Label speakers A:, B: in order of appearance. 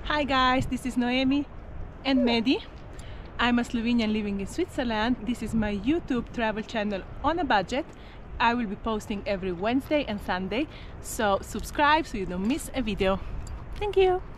A: Hi guys, this is Noemi and Medi. I'm a Slovenian living in Switzerland. This is my YouTube travel channel on a budget. I will be posting every Wednesday and Sunday, so subscribe so you don't miss a video. Thank you.